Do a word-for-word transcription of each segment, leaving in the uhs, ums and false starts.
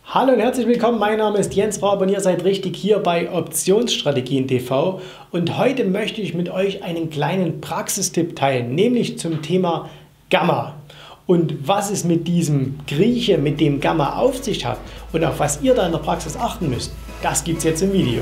Hallo und herzlich willkommen, mein Name ist Jens Raab und ihr seid richtig hier bei Optionsstrategien T V und heute möchte ich mit euch einen kleinen Praxistipp teilen, nämlich zum Thema Gamma und was es mit diesem Grieche, mit dem Gamma auf sich hat und auf was ihr da in der Praxis achten müsst, das gibt es jetzt im Video.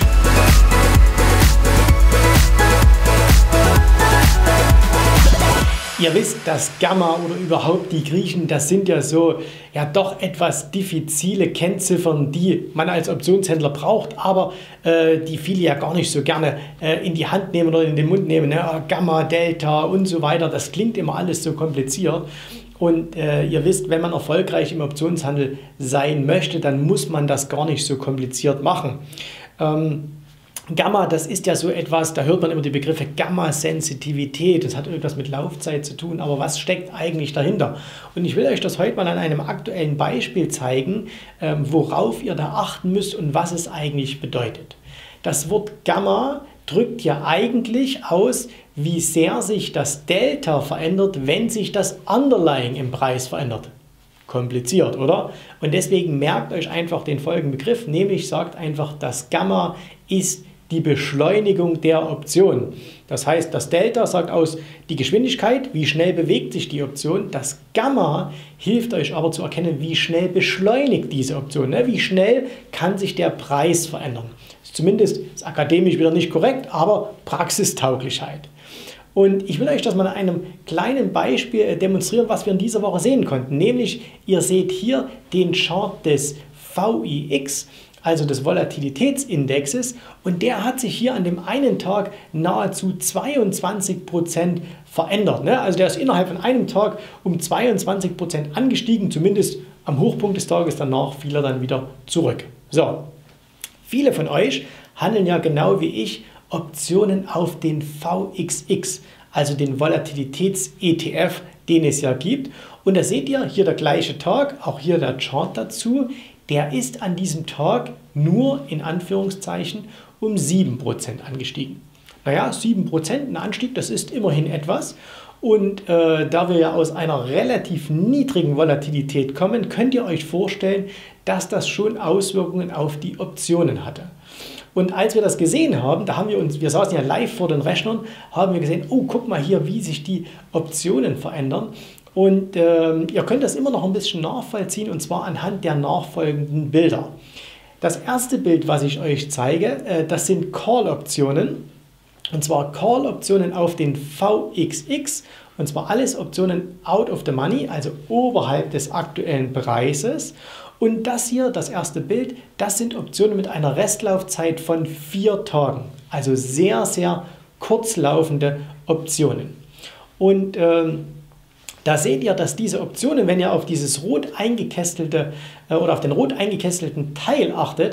Ihr wisst, das Gamma oder überhaupt die Griechen, das sind ja so ja doch etwas diffizile Kennziffern, die man als Optionshändler braucht, aber äh, die viele ja gar nicht so gerne äh, in die Hand nehmen oder in den Mund nehmen. Ne? Gamma, Delta und so weiter, das klingt immer alles so kompliziert. Und äh, ihr wisst, wenn man erfolgreich im Optionshandel sein möchte, dann muss man das gar nicht so kompliziert machen. Ähm, Gamma, das ist ja so etwas, da hört man immer die Begriffe Gamma-Sensitivität, das hat irgendwas mit Laufzeit zu tun, aber was steckt eigentlich dahinter? Und ich will euch das heute mal an einem aktuellen Beispiel zeigen, ähm, worauf ihr da achten müsst und was es eigentlich bedeutet. Das Wort Gamma drückt ja eigentlich aus, wie sehr sich das Delta verändert, wenn sich das Underlying im Preis verändert. Kompliziert, oder? Und deswegen merkt euch einfach den folgenden Begriff, nämlich sagt einfach, das Gamma ist die Beschleunigung der Option. Das heißt, das Delta sagt aus die Geschwindigkeit, wie schnell bewegt sich die Option. Das Gamma hilft euch aber zu erkennen, wie schnell beschleunigt diese Option. Wie schnell kann sich der Preis verändern. Das ist zumindest ist akademisch wieder nicht korrekt, aber Praxistauglichkeit. Und ich will euch das mal an einem kleinen Beispiel demonstrieren, was wir in dieser Woche sehen konnten. Nämlich, ihr seht hier den Chart des V I X, also des Volatilitätsindexes, und der hat sich hier an dem einen Tag nahezu zweiundzwanzig Prozent verändert. Also der ist innerhalb von einem Tag um zweiundzwanzig Prozent angestiegen, zumindest am Hochpunkt des Tages, danach fiel er dann wieder zurück. So, viele von euch handeln ja genau wie ich Optionen auf den V X X, also den Volatilitäts-E T F, den es ja gibt. Und da seht ihr, hier der gleiche Tag, auch hier der Chart dazu, der ist an diesem Tag nur in Anführungszeichen um sieben Prozent angestiegen. Naja, sieben Prozent ein Anstieg, das ist immerhin etwas. Und äh, da wir ja aus einer relativ niedrigen Volatilität kommen, könnt ihr euch vorstellen, dass das schon Auswirkungen auf die Optionen hatte. Und als wir das gesehen haben, da haben wir uns, wir saßen ja live vor den Rechnern, haben wir gesehen, oh, guck mal hier, wie sich die Optionen verändern. Und ähm, ihr könnt das immer noch ein bisschen nachvollziehen, und zwar anhand der nachfolgenden Bilder. Das erste Bild, was ich euch zeige, äh, das sind Call-Optionen. Und zwar Call-Optionen auf den V X X. Und zwar alles Optionen out of the money, also oberhalb des aktuellen Preises. Und das hier, das erste Bild, das sind Optionen mit einer Restlaufzeit von vier Tagen. Also sehr, sehr kurzlaufende Optionen. Und ähm, da seht ihr, dass diese Optionen, wenn ihr auf dieses rot eingekästelte äh, oder auf den rot eingekestelten Teil achtet,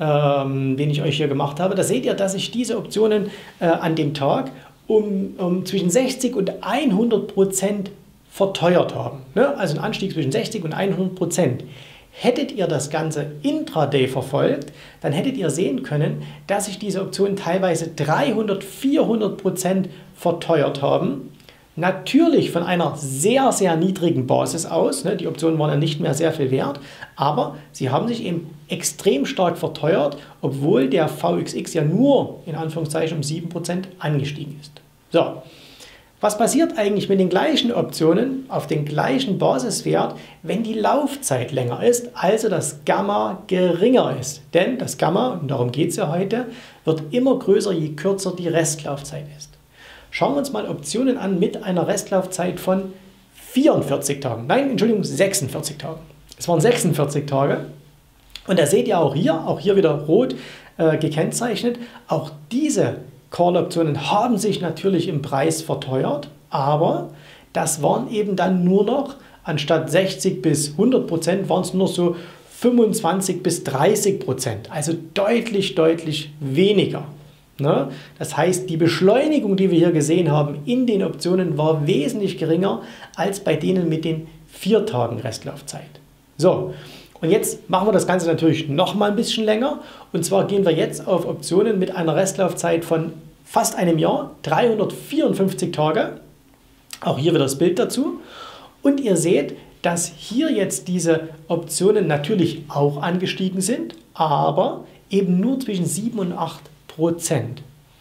ähm, den ich euch hier gemacht habe, da seht ihr, dass sich diese Optionen äh, an dem Tag um, um zwischen sechzig und hundert Prozent verteuert haben. Ne? Also ein Anstieg zwischen sechzig und hundert Prozent. Hättet ihr das Ganze intraday verfolgt, dann hättet ihr sehen können, dass sich diese Optionen teilweise dreihundert, vierhundert Prozent verteuert haben. Natürlich von einer sehr, sehr niedrigen Basis aus. Ne? Die Optionen waren ja nicht mehr sehr viel wert, aber sie haben sich eben extrem stark verteuert, obwohl der V X X ja nur in Anführungszeichen um sieben Prozent angestiegen ist. So. Was passiert eigentlich mit den gleichen Optionen auf den gleichen Basiswert, wenn die Laufzeit länger ist, also das Gamma geringer ist? Denn das Gamma, und darum geht es ja heute, wird immer größer, je kürzer die Restlaufzeit ist. Schauen wir uns mal Optionen an mit einer Restlaufzeit von vierundvierzig Tagen. Nein, Entschuldigung, sechsundvierzig Tagen. Es waren sechsundvierzig Tage. Und da seht ihr auch hier, auch hier wieder rot äh, gekennzeichnet, auch diese Call-Optionen haben sich natürlich im Preis verteuert, aber das waren eben dann nur noch, anstatt sechzig bis hundert Prozent, waren es nur so fünfundzwanzig bis dreißig Prozent, also deutlich, deutlich weniger. Ne? Das heißt, die Beschleunigung, die wir hier gesehen haben in den Optionen, war wesentlich geringer als bei denen mit den vier Tagen Restlaufzeit. So. Und jetzt machen wir das Ganze natürlich noch mal ein bisschen länger. Und zwar gehen wir jetzt auf Optionen mit einer Restlaufzeit von fast einem Jahr, dreihundertvierundfünfzig Tage. Auch hier wieder das Bild dazu. Und ihr seht, dass hier jetzt diese Optionen natürlich auch angestiegen sind, aber eben nur zwischen sieben und acht Prozent.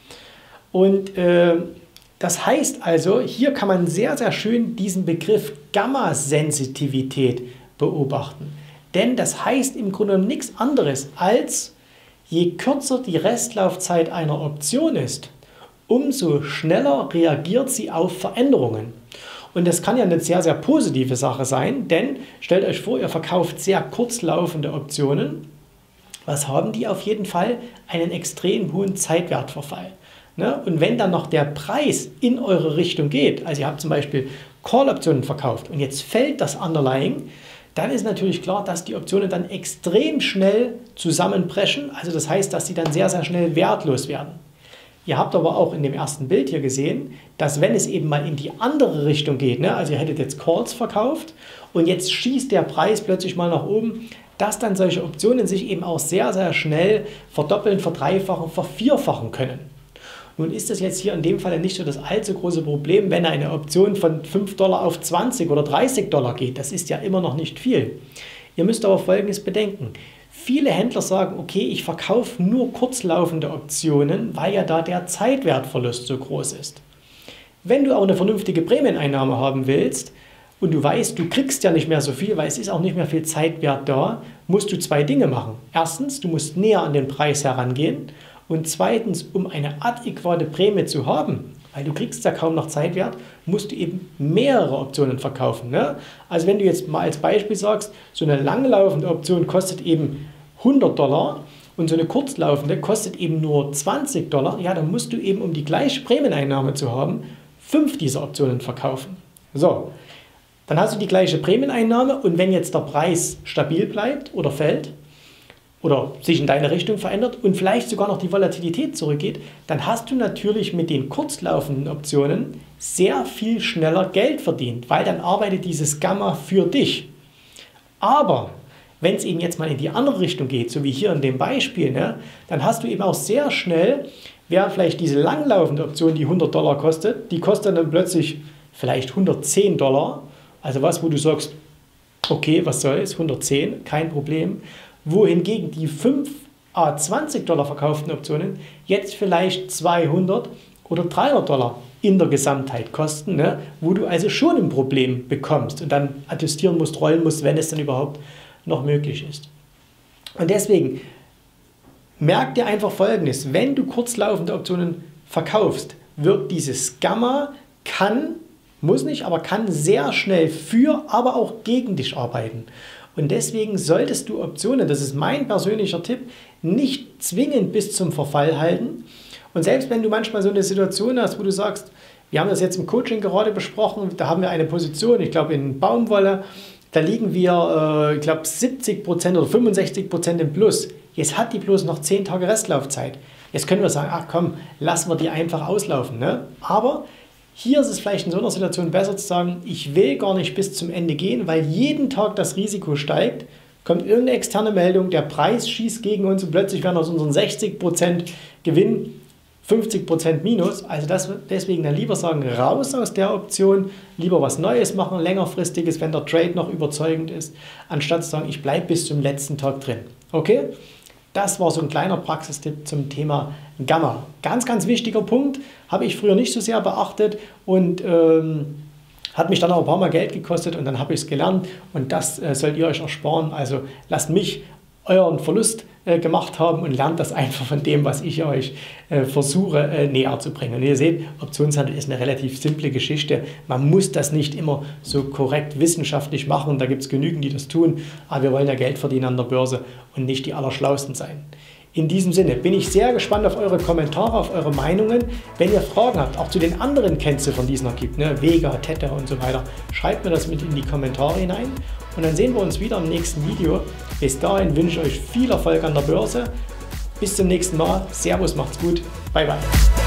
Und äh, das heißt also, hier kann man sehr, sehr schön diesen Begriff Gammasensitivität beobachten. Denn das heißt im Grunde genommen nichts anderes als, je kürzer die Restlaufzeit einer Option ist, umso schneller reagiert sie auf Veränderungen. Und das kann ja eine sehr, sehr positive Sache sein, denn stellt euch vor, ihr verkauft sehr kurzlaufende Optionen. Was haben die auf jeden Fall? Einen extrem hohen Zeitwertverfall. Ne? Und wenn dann noch der Preis in eure Richtung geht, also ihr habt zum Beispiel Call-Optionen verkauft und jetzt fällt das Underlying, dann ist natürlich klar, dass die Optionen dann extrem schnell zusammenbrechen. Also das heißt, dass sie dann sehr, sehr schnell wertlos werden. Ihr habt aber auch in dem ersten Bild hier gesehen, dass wenn es eben mal in die andere Richtung geht, ne, also ihr hättet jetzt Calls verkauft und jetzt schießt der Preis plötzlich mal nach oben, dass dann solche Optionen sich eben auch sehr, sehr schnell verdoppeln, verdreifachen, vervierfachen können. Nun ist das jetzt hier in dem Fall nicht so das allzu große Problem, wenn eine Option von fünf Dollar auf zwanzig oder dreißig Dollar geht. Das ist ja immer noch nicht viel. Ihr müsst aber Folgendes bedenken. Viele Händler sagen, okay, ich verkaufe nur kurzlaufende Optionen, weil ja da der Zeitwertverlust so groß ist. Wenn du auch eine vernünftige Prämieneinnahme haben willst und du weißt, du kriegst ja nicht mehr so viel, weil es ist auch nicht mehr viel Zeitwert da, musst du zwei Dinge machen. Erstens, du musst näher an den Preis herangehen. Und zweitens, um eine adäquate Prämie zu haben, weil du kriegst ja kaum noch Zeitwert, musst du eben mehrere Optionen verkaufen. Ne? Also wenn du jetzt mal als Beispiel sagst, so eine langlaufende Option kostet eben hundert Dollar und so eine kurzlaufende kostet eben nur zwanzig Dollar, ja, dann musst du eben, um die gleiche Prämieneinnahme zu haben, fünf dieser Optionen verkaufen. So, dann hast du die gleiche Prämieneinnahme und wenn jetzt der Preis stabil bleibt oder fällt, oder sich in deine Richtung verändert und vielleicht sogar noch die Volatilität zurückgeht, dann hast du natürlich mit den kurzlaufenden Optionen sehr viel schneller Geld verdient, weil dann arbeitet dieses Gamma für dich. Aber wenn es eben jetzt mal in die andere Richtung geht, so wie hier in dem Beispiel, ne, dann hast du eben auch sehr schnell, während vielleicht diese langlaufende Option, die hundert Dollar kostet, die kostet dann plötzlich vielleicht hundertzehn Dollar, also was, wo du sagst, okay, was soll's, hundertzehn, kein Problem, wohingegen die fünf à zwanzig Dollar verkauften Optionen jetzt vielleicht zweihundert oder dreihundert Dollar in der Gesamtheit kosten, ne? Wo du also schon ein Problem bekommst und dann adjustieren musst, rollen musst, wenn es dann überhaupt noch möglich ist. Und deswegen merk dir einfach Folgendes, wenn du kurzlaufende Optionen verkaufst, wird dieses Gamma, kann, muss nicht, aber kann sehr schnell für, aber auch gegen dich arbeiten. Und deswegen solltest du Optionen, das ist mein persönlicher Tipp, nicht zwingend bis zum Verfall halten. Und selbst wenn du manchmal so eine Situation hast, wo du sagst, wir haben das jetzt im Coaching gerade besprochen, da haben wir eine Position, ich glaube in Baumwolle, da liegen wir, äh, ich glaube, siebzig Prozent oder fünfundsechzig Prozent im Plus. Jetzt hat die bloß noch zehn Tage Restlaufzeit. Jetzt können wir sagen, ach komm, lassen wir die einfach auslaufen. Ne? Aber hier ist es vielleicht in so einer Situation besser zu sagen, ich will gar nicht bis zum Ende gehen, weil jeden Tag das Risiko steigt, kommt irgendeine externe Meldung, der Preis schießt gegen uns und plötzlich werden aus unseren sechzig Prozent Gewinn fünfzig Prozent Minus. Also das, deswegen dann lieber sagen, raus aus der Option, lieber was Neues machen, längerfristiges, wenn der Trade noch überzeugend ist, anstatt zu sagen, ich bleibe bis zum letzten Tag drin. Okay? Das war so ein kleiner Praxistipp zum Thema Gamma. Ganz, ganz wichtiger Punkt, habe ich früher nicht so sehr beachtet und ähm, hat mich dann auch ein paar Mal Geld gekostet und dann habe ich es gelernt und das äh, sollt ihr euch ersparen. Also lasst mich euren Verlust äh, gemacht haben und lernt das einfach von dem, was ich euch äh, versuche äh, näher zu bringen. Und ihr seht, Optionshandel ist eine relativ simple Geschichte. Man muss das nicht immer so korrekt wissenschaftlich machen. Da gibt es genügend, die das tun. Aber wir wollen ja Geld verdienen an der Börse und nicht die Allerschlausten sein. In diesem Sinne bin ich sehr gespannt auf eure Kommentare, auf eure Meinungen. Wenn ihr Fragen habt, auch zu den anderen Kennziffern, die es noch gibt, ne, Vega, Tether und so weiter, schreibt mir das mit in die Kommentare hinein. Und dann sehen wir uns wieder im nächsten Video. Bis dahin wünsche ich euch viel Erfolg an der Börse. Bis zum nächsten Mal. Servus, macht's gut. Bye, bye.